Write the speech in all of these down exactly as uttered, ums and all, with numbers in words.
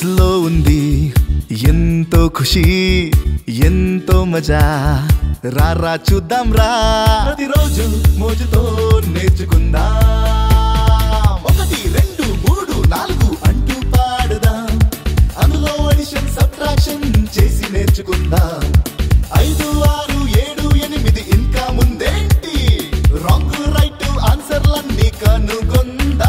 మనసులో ఉంది ఎంతో ఖుషి ఎంతో మజా రారా చూద్దాం రా ప్రతిరోజు మోజుతో నేర్చుకుందాం ఒకటి రెండు మూడు నాలుగు అంటూ పాడదాం అందులో అడిషన్ సబ్ట్రాక్షన్ చేసి నేర్చుకుందాం ఐదు ఆరు ఏడు ఎనిమిది ఇంకా ముందేంటి రాంగ్ రైట్ ఆన్సర్లన్నీ కనుగొందా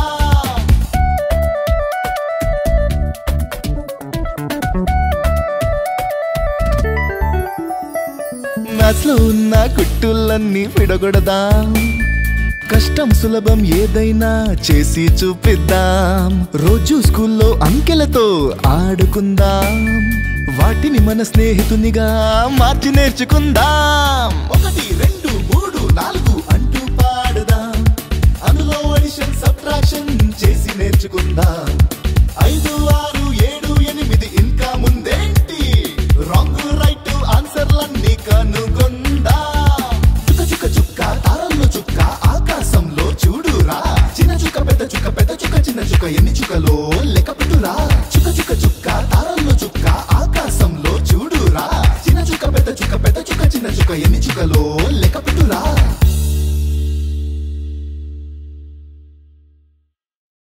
మ్యాథ్స్ లో ఉన్న కుట్టులన్నీ విడగొడదాం కష్టం సులభం ఏదైనా చేసి చూపిద్దాం రోజు స్కూల్లో అంకెలతో ఆడుకుందాం వాటిని మన స్నేహితునిగా మార్చి నేర్చుకుందాం ఒకటి రెండు మూడు నాలుగు అంటూ పాడదాం అందులో అడిషన్ సబ్ట్రాక్షన్ చేసి నేర్చుకుందాం ఐదు ఆరు ఏడు ఎనిమిది ఇంకా ముందేంటి రాంగ్ రైట్ ఆన్సర్లన్నీ కనుగొందా చుక్క చుక్క చుక్క తారల్లో చుక్క ఆకాశంలో చూడురా చిన్న చుక్క పెద్ద చుక్క పెద్ద చుక్క చిన్న చుక్క ఎన్ని చుక్కలో లెక్క పెట్టురా చుక్క చుక్క చుక్క తారల్లో చుక్క ఆకాశంలో చూడురా చిన్న చుక్క పెద్ద చుక్క పెద్ద చుక్క చిన్న చుక్క ఎన్ని చుక్కలో లెక్క పెట్టురా